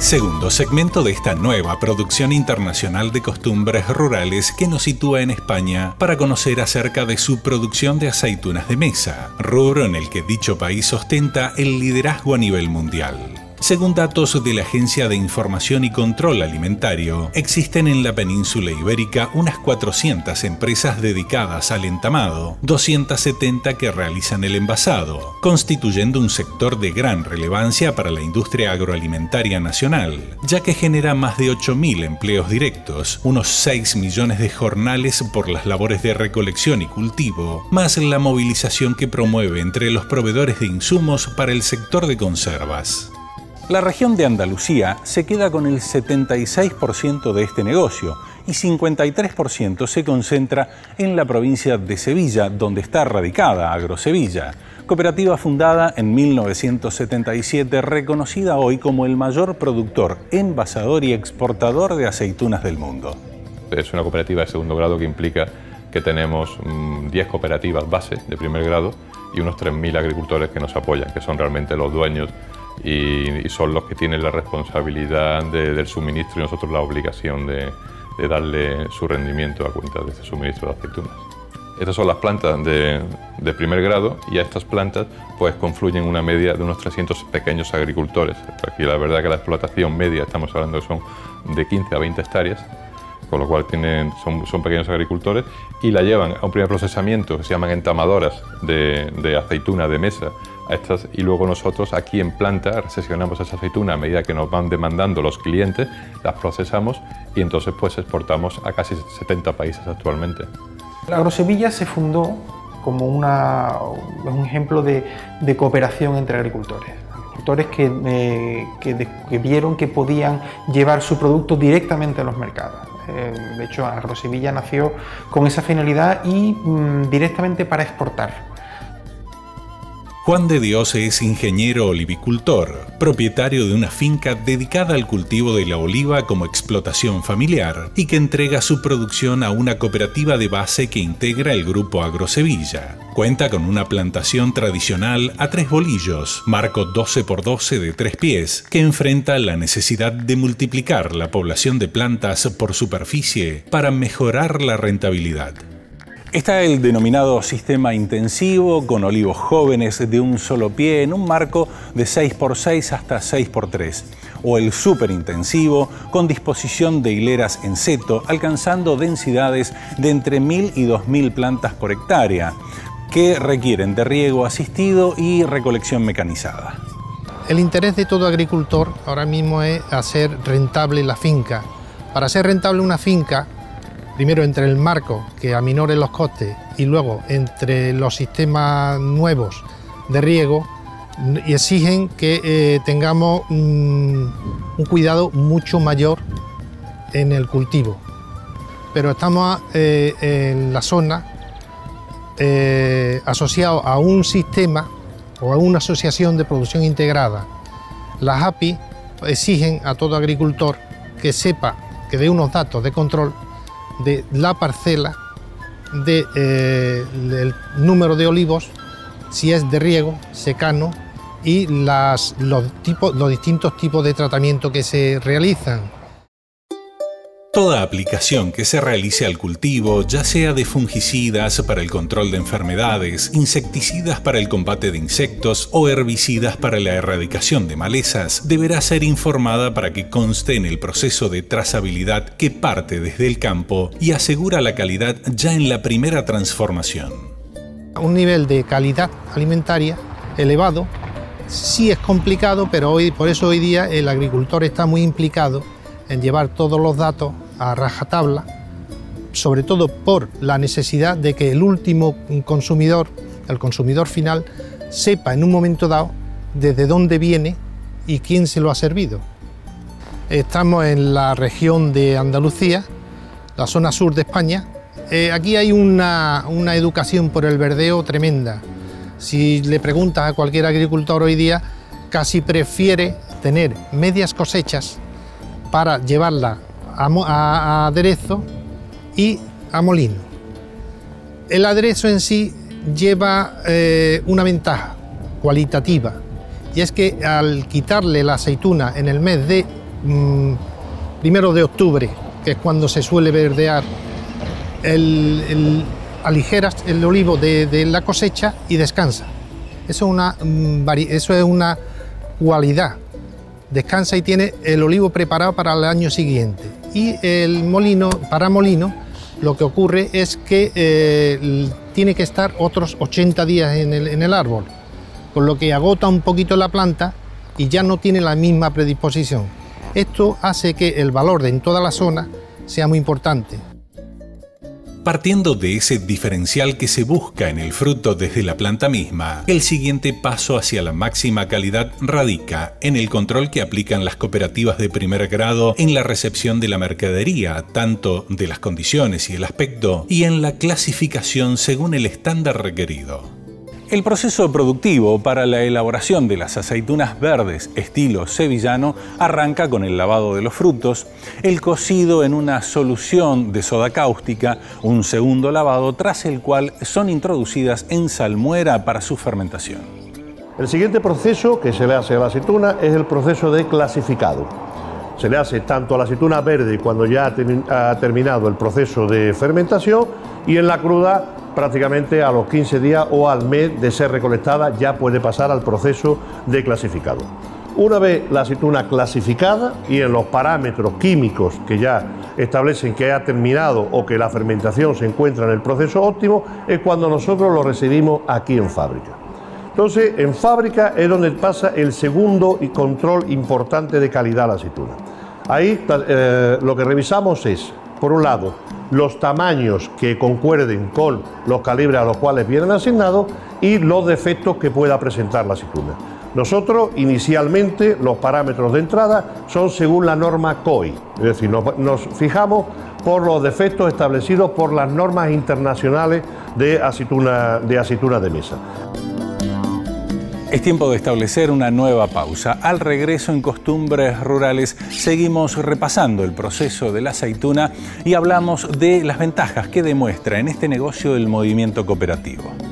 Segundo segmento de esta nueva producción internacional de costumbres rurales que nos sitúa en España para conocer acerca de su producción de aceitunas de mesa, rubro en el que dicho país ostenta el liderazgo a nivel mundial. Según datos de la Agencia de Información y Control Alimentario, existen en la península ibérica unas 400 empresas dedicadas al entamado, 270 que realizan el envasado, constituyendo un sector de gran relevancia para la industria agroalimentaria nacional, ya que genera más de 8.000 empleos directos, unos 6 millones de jornales por las labores de recolección y cultivo, más la movilización que promueve entre los proveedores de insumos para el sector de conservas. La región de Andalucía se queda con el 76% de este negocio y 53% se concentra en la provincia de Sevilla, donde está radicada Agrosevilla, cooperativa fundada en 1977, reconocida hoy como el mayor productor, envasador y exportador de aceitunas del mundo. Es una cooperativa de segundo grado que implica que tenemos 10 cooperativas base de primer grado y unos 3.000 agricultores que nos apoyan, que son realmente los dueños y son los que tienen la responsabilidad del suministro y nosotros la obligación de darle su rendimiento a cuenta de ese suministro de aceitunas. Estas son las plantas de primer grado y a estas plantas pues confluyen una media de unos 300 pequeños agricultores. Aquí la verdad que la explotación media, estamos hablando que son de 15 a 20 hectáreas, con lo cual son pequeños agricultores y la llevan a un primer procesamiento que se llaman entamadoras de aceituna de mesa, y luego nosotros aquí en planta seleccionamos esa aceituna a medida que nos van demandando los clientes, las procesamos y entonces pues exportamos a casi 70 países actualmente. Agrosevilla se fundó como un ejemplo de cooperación entre agricultores. Agricultores que vieron que podían llevar su producto directamente a los mercados. De hecho, Agrosevilla nació con esa finalidad y directamente para exportar. Juan de Dios es ingeniero olivicultor, propietario de una finca dedicada al cultivo de la oliva como explotación familiar y que entrega su producción a una cooperativa de base que integra el grupo Agrosevilla. Cuenta con una plantación tradicional a 3 bolillos, marco 12×12 de 3 pies, que enfrenta la necesidad de multiplicar la población de plantas por superficie para mejorar la rentabilidad. Está el denominado sistema intensivo, con olivos jóvenes de un solo pie en un marco de 6×6 hasta 6×3, o el superintensivo, con disposición de hileras en seto, alcanzando densidades de entre 1.000 y 2.000 plantas por hectárea, que requieren de riego asistido y recolección mecanizada. El interés de todo agricultor ahora mismo es hacer rentable la finca. Para hacer rentable una finca, primero entre el marco, que aminore los costes, y luego entre los sistemas nuevos de riego, y exigen que tengamos un cuidado mucho mayor en el cultivo. Pero estamos en la zona asociados a un sistema o a una asociación de producción integrada. Las API exigen a todo agricultor que sepa, que dé unos datos de control de la parcela, del número de olivos, si es de riego, secano y los distintos tipos de tratamiento que se realizan. Toda aplicación que se realice al cultivo, ya sea de fungicidas para el control de enfermedades, insecticidas para el combate de insectos o herbicidas para la erradicación de malezas, deberá ser informada para que conste en el proceso de trazabilidad que parte desde el campo y asegura la calidad ya en la primera transformación. Un nivel de calidad alimentaria elevado sí es complicado, pero por eso hoy día el agricultor está muy implicado en llevar todos los datos a rajatabla, sobre todo por la necesidad de que el último consumidor, el consumidor final, sepa en un momento dado desde dónde viene y quién se lo ha servido. Estamos en la región de Andalucía, la zona sur de España. Aquí hay una educación por el verdeo tremenda. Si le preguntas a cualquier agricultor hoy día, casi prefiere tener medias cosechas para llevarla a aderezo y a molino. El aderezo en sí lleva una ventaja cualitativa, y es que al quitarle la aceituna en el mes de primero de octubre, que es cuando se suele verdear, aligeras el olivo de la cosecha y descansa. Eso es una cualidad. Descansa y tiene el olivo preparado para el año siguiente. Y el molino, para molino, lo que ocurre es que tiene que estar otros 80 días en el árbol, con lo que agota un poquito la planta y ya no tiene la misma predisposición. Esto hace que el valor en toda la zona sea muy importante. Partiendo de ese diferencial que se busca en el fruto desde la planta misma, el siguiente paso hacia la máxima calidad radica en el control que aplican las cooperativas de primer grado en la recepción de la mercadería, tanto de las condiciones y el aspecto, y en la clasificación según el estándar requerido. El proceso productivo para la elaboración de las aceitunas verdes estilo sevillano arranca con el lavado de los frutos, el cocido en una solución de soda cáustica, un segundo lavado tras el cual son introducidas en salmuera para su fermentación. El siguiente proceso que se le hace a la aceituna es el proceso de clasificado. Se le hace tanto a la aceituna verde cuando ya ha terminado el proceso de fermentación y en la cruda prácticamente a los 15 días o al mes de ser recolectada ya puede pasar al proceso de clasificado. Una vez la aceituna clasificada y en los parámetros químicos que ya establecen que ha terminado o que la fermentación se encuentra en el proceso óptimo, es cuando nosotros lo recibimos aquí en fábrica. Entonces, en fábrica es donde pasa el segundo y control importante de calidad de la aceituna. Ahí lo que revisamos es, por un lado, los tamaños que concuerden con los calibres a los cuales vienen asignados y los defectos que pueda presentar la aceituna. Nosotros, inicialmente, los parámetros de entrada son según la norma COI, es decir, nos fijamos por los defectos establecidos por las normas internacionales de aceituna de mesa. Es tiempo de establecer una nueva pausa. Al regreso en Costumbres Rurales seguimos repasando el proceso de la aceituna y hablamos de las ventajas que demuestra en este negocio el movimiento cooperativo.